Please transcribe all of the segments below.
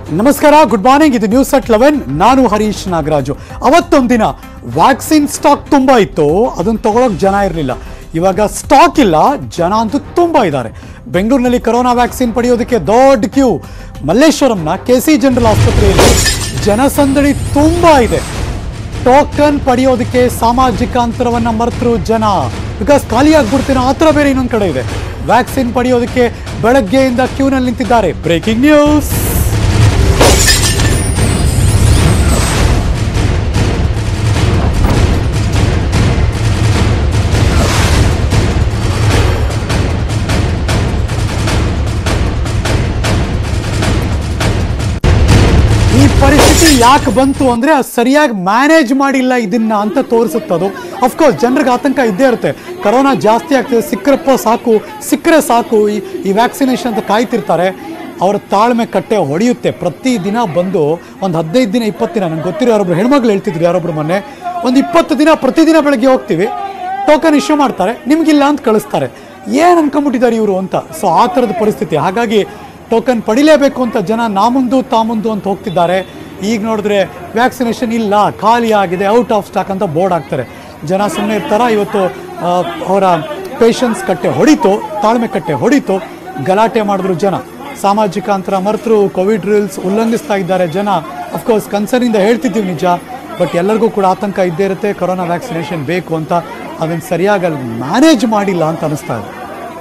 ನಮಸ್ಕಾರ, good morning. ಇದು news at 11. ನಾನು ಹರೀಶ್ ನಾಗರಾಜು. ಅವತ್ತೊಂದು ದಿನ ವ್ಯಾಕ್ಸಿನ್ ಸ್ಟಾಕ್ ತುಂಬ ಇತ್ತು, ಅದನ್ನು ತಗೊಳ್ಳೋಕೆ ಜನ ಇರಲಿಲ್ಲ. ಇವಾಗ ಸ್ಟಾಕ್ ಇಲ್ಲ, ಜನ ಅಂತೂ ತುಂಬ ಇದ್ದಾರೆ. ಬೆಂಗಳೂರಿನಲ್ಲಿ ಕೊರೋನಾ ವ್ಯಾಕ್ಸಿನ್ ಪಡೆಯೋದಕ್ಕೆ ದೊಡ್ಡ ಕ್ಯೂ. ಮಲ್ಲೇಶ್ವರಂನ KC ಜನರಲ್ ಆಸ್ಪತ್ರೆಯಲ್ಲಿ ಜನಸಂದಣಿ ತುಂಬ ಇದೆ. ಟೋಕನ್ ಪಡೆಯೋದಕ್ಕೆ ಸಾಮಾಜಿಕ ಅಂತರವನ್ನು ಮರೆತರು ಜನ. ಬಿಕಾಸ್ ಖಾಲಿ ಆಗ್ಬಿಡ್ತೇನೆ ಆ ಥರ ಬೇರೆ ಇನ್ನೊಂದು ಕಡೆ ಇದೆ. ವ್ಯಾಕ್ಸಿನ್ ಪಡೆಯೋದಕ್ಕೆ ಬೆಳಗ್ಗೆಯಿಂದ ಕ್ಯೂನಲ್ಲಿ ನಿಂತಿದ್ದಾರೆ. Breaking news. ಈ ಪರಿಸ್ಥಿತಿ ಯಾಕೆ ಬಂತು ಅಂದರೆ ಸರಿಯಾಗಿ ಮ್ಯಾನೇಜ್ ಮಾಡಿಲ್ಲ ಇದನ್ನ ಅಂತ ತೋರಿಸುತ್ತದು. ಅಫ್ಕೋರ್ಸ್ ಜನರಿಗೆ ಆತಂಕ ಇದ್ದೇ ಇರುತ್ತೆ. ಕೊರೋನಾ ಜಾಸ್ತಿ ಆಗ್ತದೆ, ಸಿಕ್ಕರೆ ಸಾಕು ಈ ವ್ಯಾಕ್ಸಿನೇಷನ್ ಅಂತ ಕಾಯ್ತಿರ್ತಾರೆ. ಅವರ ತಾಳ್ಮೆ ಕಟ್ಟೆ ಹೊಡೆಯುತ್ತೆ. ಪ್ರತಿದಿನ ಬಂದು ಒಂದು 15 ದಿನ 20 ದಿನ, ನನಗೆ ಗೊತ್ತಿರೋ ಯಾರೊಬ್ರು ಹೆಣ್ಮಗಳು ಹೇಳ್ತಿದ್ರು, ಯಾರೊಬ್ರು ಮೊನ್ನೆ, ಒಂದು 20 ದಿನ ಪ್ರತಿದಿನ ಬೆಳಗ್ಗೆ ಹೋಗ್ತೀವಿ, ಟೋಕನ್ ಇಶ್ಯೂ ಮಾಡ್ತಾರೆ, ನಿಮಗಿಲ್ಲ ಅಂತ ಕಳಿಸ್ತಾರೆ. ಏನು ಅನ್ಕೊಂಬಿಟ್ಟಿದ್ದಾರೆ ಇವರು ಅಂತ. ಸೊ ಆ ಥರದ ಪರಿಸ್ಥಿತಿ. ಹಾಗಾಗಿ ಟೋಕನ್ ಪಡಿಲೇಬೇಕು ಅಂತ ಜನ ನಾಮುಂದು ತಾಮುಂದು ಅಂತ ಹೋಗ್ತಿದ್ದಾರೆ. ಈಗ ನೋಡಿದ್ರೆ ವ್ಯಾಕ್ಸಿನೇಷನ್ ಇಲ್ಲ, ಖಾಲಿ ಆಗಿದೆ, ಔಟ್ ಆಫ್ ಸ್ಟಾಕ್ ಅಂತ ಬೋರ್ಡ್ ಹಾಕ್ತಾರೆ. ಜನ ಸುಮ್ಮನೆ ಇರ್ತಾರ. ಇವತ್ತು ಅವರ ಪೇಷನ್ಸ್ ಕಟ್ಟೆ ಹೊಡಿತು, ತಾಳ್ಮೆ ಕಟ್ಟೆ ಹೊಡಿತು, ಗಲಾಟೆ ಮಾಡಿದ್ರು ಜನ. ಸಾಮಾಜಿಕ ಅಂತರ ಮರೆತರು, ಕೋವಿಡ್ ರೂಲ್ಸ್ ಉಲ್ಲಂಘಿಸ್ತಾ ಇದ್ದಾರೆ ಜನ. ಅಫ್ಕೋರ್ಸ್ ಕನ್ಸರ್ನಿಂದ ಹೇಳ್ತಿದ್ದೀವಿ ನಿಜ, ಬಟ್ ಎಲ್ಲರಿಗೂ ಕೂಡ ಆತಂಕ ಇದ್ದೇ ಇರುತ್ತೆ. ಕೊರೋನಾ ವ್ಯಾಕ್ಸಿನೇಷನ್ ಬೇಕು ಅಂತ ಅದನ್ನು ಸರಿಯಾಗಿ ಮ್ಯಾನೇಜ್ ಮಾಡಿಲ್ಲ ಅಂತ ಅನಿಸ್ತಾ ಇದೆ.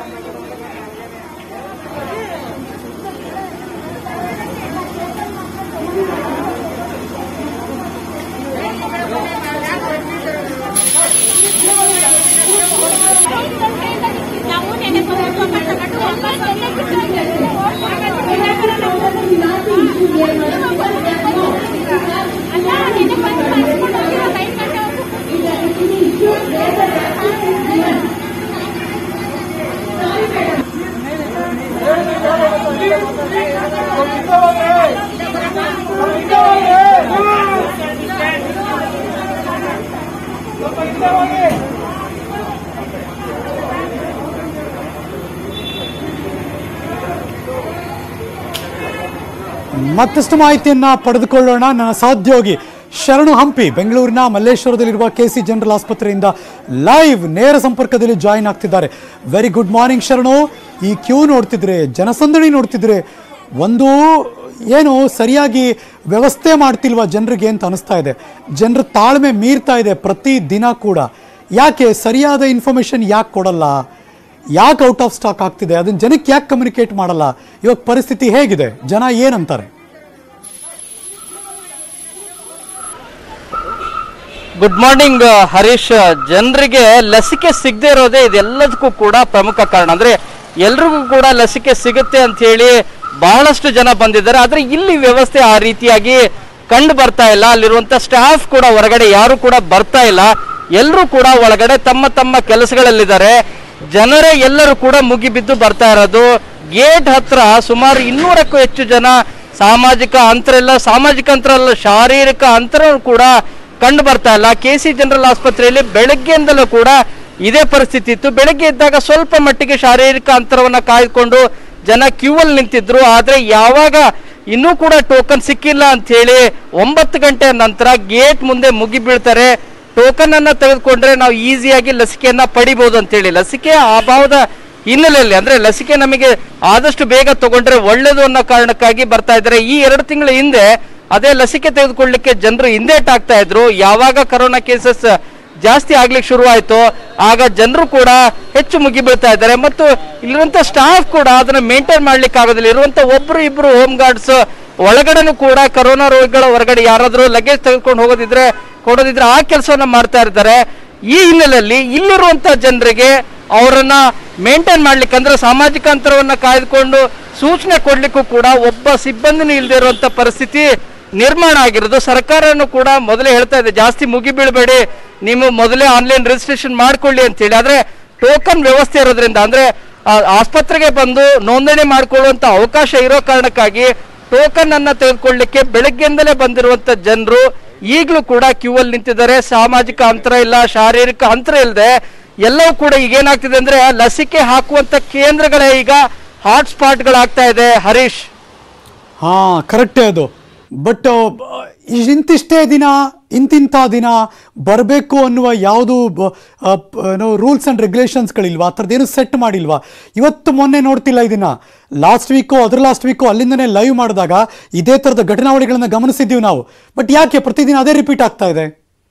ಮತ್ತಷ್ಟು ಮಾಹಿತಿಯನ್ನ ಪಡೆದುಕೊಳ್ಳೋಣ. ನನ್ನ ಸಹೋದ್ಯೋಗಿ ಶರಣು ಹಂಪಿ ಬೆಂಗಳೂರಿನ ಮಲ್ಲೇಶ್ವರದಲ್ಲಿರುವ KC ಜನರಲ್ ಆಸ್ಪತ್ರೆಯಿಂದ ಲೈವ್ ನೇರ ಸಂಪರ್ಕದಲ್ಲಿ ಜಾಯಿನ್ ಆಗ್ತಿದ್ದಾರೆ. ವೆರಿ ಗುಡ್ ಮಾರ್ನಿಂಗ್ ಶರಣು. ಈ ಕ್ಯೂ ನೋಡ್ತಿದ್ರೆ, ಜನಸಂದಣಿ ನೋಡ್ತಿದ್ರೆ, ಒಂದು ಏನು ಸರಿಯಾಗಿ ವ್ಯವಸ್ಥೆ ಮಾಡ್ತಿಲ್ವಾ ಜನರಿಗೆ ಅಂತ ಅನಿಸ್ತಾ ಇದೆ. ಜನರ ತಾಳ್ಮೆ ಮೀರ್ತಾ ಇದೆ ಪ್ರತಿ ದಿನ ಕೂಡ. ಯಾಕೆ ಸರಿಯಾದ ಇನ್ಫಾರ್ಮೇಶನ್ ಯಾಕೆ ಕೊಡಲ್ಲ? ಯಾಕೆ ಔಟ್ ಆಫ್ ಸ್ಟಾಕ್ ಆಗ್ತಿದೆ? ಅದನ್ನ ಜನಕ್ಕೆ ಯಾಕೆ ಕಮ್ಯುನಿಕೇಟ್ ಮಾಡಲ್ಲ? ಇವಾಗ ಪರಿಸ್ಥಿತಿ ಹೇಗಿದೆ? ಜನ ಏನಂತಾರೆ? Good morning Harish. ಜನರಿಗೆ ಲಸಿಕೆ ಸಿಗದೆ ಇರೋದೇ ಇದೆಲ್ಲದಕ್ಕೂ ಕೂಡ ಪ್ರಮುಖ ಕಾರಣ. ಅಂದ್ರೆ ಎಲ್ರಿಗೂ ಕೂಡ ಲಸಿಕೆ ಸಿಗುತ್ತೆ ಅಂತ ಹೇಳಿ ಬಹಳಷ್ಟು ಜನ ಬಂದಿದ್ದಾರೆ. ಆದ್ರೆ ಇಲ್ಲಿ ವ್ಯವಸ್ಥೆ ಆ ರೀತಿಯಾಗಿ ಕಂಡು ಬರ್ತಾ ಇಲ್ಲ. ಅಲ್ಲಿರುವಂತ ಸ್ಟಾಫ್ ಕೂಡ ಹೊರಗಡೆ ಯಾರು ಕೂಡ ಬರ್ತಾ ಇಲ್ಲ. ಎಲ್ಲರೂ ಕೂಡ ಒಳಗಡೆ ತಮ್ಮ ತಮ್ಮ ಕೆಲಸಗಳಲ್ಲಿದ್ದಾರೆ. ಜನರೇ ಎಲ್ಲರೂ ಕೂಡ ಮುಗಿಬಿದ್ದು ಬರ್ತಾ ಇರೋದು. ಗೇಟ್ ಹತ್ರ ಸುಮಾರು 200ಕ್ಕೂ ಹೆಚ್ಚು ಜನ ಸಾಮಾಜಿಕ ಅಂತರ ಅಲ್ಲ, ಶಾರೀರಿಕ ಅಂತರ ಕೂಡ ಕಂಡು ಬರ್ತಾ ಇಲ್ಲ. KC ಜನರಲ್ ಆಸ್ಪತ್ರೆಯಲ್ಲಿ ಬೆಳಗ್ಗೆಯಿಂದಲೂ ಕೂಡ ಇದೇ ಪರಿಸ್ಥಿತಿ ಇತ್ತು. ಬೆಳಗ್ಗೆ ಇದ್ದಾಗ ಸ್ವಲ್ಪ ಮಟ್ಟಿಗೆ ಶಾರೀರಿಕ ಅಂತರವನ್ನ ಕಾಯ್ದುಕೊಂಡು ಜನ ಕ್ಯೂ ಅಲ್ಲಿ ನಿಂತಿದ್ರು. ಆದ್ರೆ ಯಾವಾಗ ಇನ್ನೂ ಕೂಡ ಟೋಕನ್ ಸಿಕ್ಕಿಲ್ಲ ಅಂತ ಹೇಳಿ 9 ಗಂಟೆ ನಂತರ ಗೇಟ್ ಮುಂದೆ ಮುಗಿ ಬೀಳ್ತಾರೆ. ಟೋಕನ್ ಅನ್ನ ತೆಗೆದುಕೊಂಡ್ರೆ ನಾವು ಈಸಿಯಾಗಿ ಲಸಿಕೆಯನ್ನ ಪಡಿಬಹುದು ಅಂತ ಹೇಳಿ, ಲಸಿಕೆ ಅಭಾವದ ಹಿನ್ನೆಲೆಯಲ್ಲಿ, ಅಂದ್ರೆ ಲಸಿಕೆ ನಮಗೆ ಆದಷ್ಟು ಬೇಗ ತಗೊಂಡ್ರೆ ಒಳ್ಳೇದು ಅನ್ನೋ ಕಾರಣಕ್ಕಾಗಿ ಬರ್ತಾ ಇದ್ದಾರೆ. ಈ 2 ತಿಂಗಳ ಹಿಂದೆ ಅದೇ ಲಸಿಕೆ ತೆಗೆದುಕೊಳ್ಳಲಿಕ್ಕೆ ಜನರು ಹಿಂದೇಟಾಗ್ತಾ ಇದ್ರು. ಯಾವಾಗ ಕೊರೋನಾ ಕೇಸಸ್ ಜಾಸ್ತಿ ಆಗ್ಲಿಕ್ಕೆ ಶುರು ಆಯ್ತು, ಆಗ ಜನರು ಕೂಡ ಹೆಚ್ಚು ಮುಗಿಬೀಳ್ತಾ ಇದ್ದಾರೆ. ಮತ್ತು ಇಲ್ಲಿರುವಂತ ಸ್ಟಾಫ್ ಕೂಡ ಅದನ್ನ ಮೇಂಟೈನ್ ಮಾಡ್ಲಿಕ್ಕೆ ಆಗೋದಿಲ್ಲ. ಇರುವಂತ ಒಬ್ರು ಇಬ್ರು ಹೋಮ್ ಗಾರ್ಡ್ಸ್ ಒಳಗಡೆನೂ ಕೂಡ ಕೊರೋನಾ ರೋಗಿಗಳ ಹೊರಗಡೆ ಯಾರಾದ್ರೂ ಲಗೇಜ್ ತೆಗೆದುಕೊಂಡು ಕೊಡೋದಿದ್ರೆ ಆ ಕೆಲಸವನ್ನ ಮಾಡ್ತಾ ಇರ್ತಾರೆ. ಈ ಹಿನ್ನೆಲೆಯಲ್ಲಿ ಇಲ್ಲಿರುವಂತ ಜನರಿಗೆ ಅವರನ್ನ ಮೇಂಟೈನ್ ಮಾಡ್ಲಿಕ್ಕೆ, ಅಂದ್ರೆ ಸಾಮಾಜಿಕ ಅಂತರವನ್ನ ಕಾಯ್ದುಕೊಂಡು ಸೂಚನೆ ಕೊಡ್ಲಿಕ್ಕೂ ಕೂಡ ಒಬ್ಬ ಸಿಬ್ಬಂದಿನೂ ಇಲ್ಲದೆ ಇರುವಂತ ಪರಿಸ್ಥಿತಿ ನಿರ್ಮಾಣ ಆಗಿರೋದು. ಸರ್ಕಾರನು ಕೂಡ ಮೊದಲೇ ಹೇಳ್ತಾ ಇದೆ, ಜಾಸ್ತಿ ಮುಗಿ ಬೀಳಬೇಡಿ, ನೀವು ಮೊದಲೇ ಆನ್ಲೈನ್ ರಿಜಿಸ್ಟ್ರೇಷನ್ ಮಾಡ್ಕೊಳ್ಳಿ ಅಂತ ಹೇಳಿ. ಆದ್ರೆ ಟೋಕನ್ ವ್ಯವಸ್ಥೆ ಇರೋದ್ರಿಂದ, ಅಂದ್ರೆ ಆಸ್ಪತ್ರೆಗೆ ಬಂದು ನೋಂದಣಿ ಮಾಡಿಕೊಳ್ಳುವಂತ ಅವಕಾಶ ಇರೋ ಕಾರಣಕ್ಕಾಗಿ ಟೋಕನ್ ಅನ್ನ ತೆಗೆದುಕೊಳ್ಳಲಿಕ್ಕೆ ಬೆಳಗ್ಗೆಯಿಂದಲೇ ಬಂದಿರುವಂತ ಜನರು ಈಗಲೂ ಕೂಡ ಕ್ಯೂ ಅಲ್ಲಿ ನಿಂತಿದ್ದಾರೆ. ಸಾಮಾಜಿಕ ಅಂತರ ಇಲ್ಲ, ಶಾರೀರಿಕ ಅಂತರ ಇಲ್ಲದೆ ಎಲ್ಲವೂ ಕೂಡ ಈಗ ಏನಾಗ್ತಿದೆ ಅಂದ್ರೆ ಲಸಿಕೆ ಹಾಕುವಂತ ಕೇಂದ್ರಗಳೇ ಈಗ ಹಾಟ್ ಸ್ಪಾಟ್ಗಳಾಗ್ತಾ ಇದೆ. ಹರೀಶ್, ಹಾಂ ಕರೆಕ್ಟೇ ಅದು. ಬಟ್ ಇಂತಿಷ್ಟೇ ದಿನ ಇಂತಿಂಥ ದಿನ ಬರಬೇಕು ಅನ್ನುವ ಯಾವುದು ರೂಲ್ಸ್ ಆ್ಯಂಡ್ ರೆಗ್ಯುಲೇಷನ್ಸ್ಗಳಿಲ್ವಾ? ಆ ಥರದ್ದೇನು ಸೆಟ್ ಮಾಡಿಲ್ವಾ? ಇವತ್ತು ಮೊನ್ನೆ ನೋಡ್ತಿಲ್ಲ ಇದನ್ನು, ಲಾಸ್ಟ್ ವೀಕು ಲಾಸ್ಟ್ ವೀಕು ಅಲ್ಲಿಂದನೇ ಲೈವ್ ಮಾಡಿದಾಗ ಇದೇ ಥರದ ಘಟನಾವಳಿಗಳನ್ನು ಗಮನಿಸಿದ್ದೀವಿ ನಾವು. ಬಟ್ ಯಾಕೆ ಪ್ರತಿದಿನ ಅದೇ ರಿಪೀಟ್ ಆಗ್ತಾ ಇದೆ?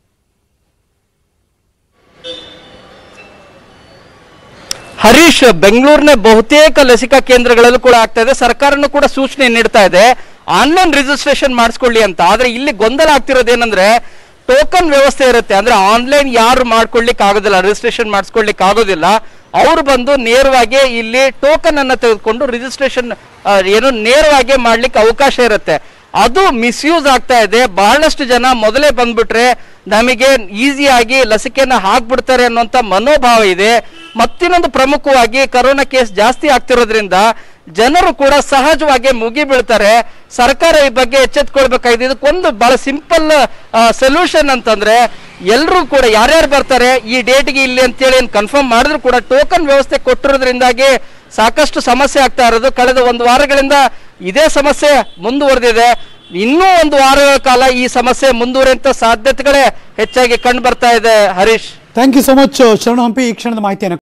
ಹರೀಶ್, ಬೆಂಗಳೂರಿನ ಬಹುತೇಕ ಲಸಿಕಾ ಕೇಂದ್ರಗಳಲ್ಲೂ ಕೂಡ ಆಗ್ತಾ ಇದೆ. ಸರ್ಕಾರನೂ ಕೂಡ ಸೂಚನೆ ನೀಡ್ತಾ ಇದೆ ಆನ್ಲೈನ್ ರಿಜಿಸ್ಟ್ರೇಷನ್ ಮಾಡಿಸ್ಕೊಳ್ಳಿ ಅಂತ. ಆದ್ರೆ ಇಲ್ಲಿ ಗೊಂದಲ ಆಗ್ತಿರೋದೇನಂದ್ರೆ ಟೋಕನ್ ವ್ಯವಸ್ಥೆ ಇರುತ್ತೆ. ಅಂದ್ರೆ ಆನ್ಲೈನ್ ಯಾರು ಮಾಡ್ಕೊಳ್ಳಿಕ್ಕೆ ಆಗೋದಿಲ್ಲ, ರಿಜಿಸ್ಟ್ರೇಷನ್ ಮಾಡಿಸ್ಕೊಳ್ಳಿಕ್ಕೆ ಆಗೋದಿಲ್ಲ, ಅವ್ರು ಬಂದು ನೇರವಾಗಿ ಇಲ್ಲಿ ಟೋಕನ್ ಅನ್ನ ತೆಗೆದುಕೊಂಡು ರಿಜಿಸ್ಟ್ರೇಷನ್ ನೇರವಾಗಿ ಮಾಡ್ಲಿಕ್ಕೆ ಅವಕಾಶ ಇರುತ್ತೆ. ಅದು ಮಿಸ್ಯೂಸ್ ಆಗ್ತಾ ಇದೆ. ಬಹಳಷ್ಟು ಜನ ಮೊದಲೇ ಬಂದ್ಬಿಟ್ರೆ ನಮಗೆ ಈಸಿಯಾಗಿ ಲಸಿಕೆಯನ್ನು ಹಾಕ್ಬಿಡ್ತಾರೆ ಅನ್ನುವಂಥ ಮನೋಭಾವ ಇದೆ. ಮತ್ತಿನ್ನೊಂದು ಪ್ರಮುಖವಾಗಿ ಕರೋನಾ ಕೇಸ್ ಜಾಸ್ತಿ ಆಗ್ತಿರೋದ್ರಿಂದ ಜನರು ಕೂಡ ಸಹಜವಾಗಿ ಮುಗಿ ಬೀಳ್ತಾರೆ. ಸರ್ಕಾರ ಈ ಬಗ್ಗೆ ಎಚ್ಚೆತ್ಕೊಳ್ಬೇಕಾಗಿದೆ. ಇದಕ್ಕೊಂದು ಬಹಳ ಸಿಂಪಲ್ ಸೊಲ್ಯೂಷನ್ ಅಂತಂದ್ರೆ ಎಲ್ಲರೂ ಕೂಡ ಯಾರ್ಯಾರು ಬರ್ತಾರೆ ಈ ಡೇಟ್ಗೆ ಇಲ್ಲಿ ಅಂತೇಳಿ ಕನ್ಫರ್ಮ್ ಮಾಡಿದ್ರು ಕೂಡ ಟೋಕನ್ ವ್ಯವಸ್ಥೆ ಕೊಟ್ಟಿರೋದ್ರಿಂದಾಗಿ ಸಾಕಷ್ಟು ಸಮಸ್ಯೆ ಆಗ್ತಾ ಇರೋದು. ಕಳೆದ 1 ವಾರಗಳಿಂದ ಇದೇ ಸಮಸ್ಯೆ ಮುಂದುವರೆದಿದೆ. ಇನ್ನೂ 1 ವಾರಗಳ ಕಾಲ ಈ ಸಮಸ್ಯೆ ಮುಂದುವರಿಯುವಂತ ಸಾಧ್ಯತೆಗಳೇ ಹೆಚ್ಚಾಗಿ ಕಂಡು ಬರ್ತಾ ಇದೆ. Harish, thank you so much Sharanu Hampi, ಈ ಕ್ಷಣದ ಮಾಹಿತಿಯನ್ನು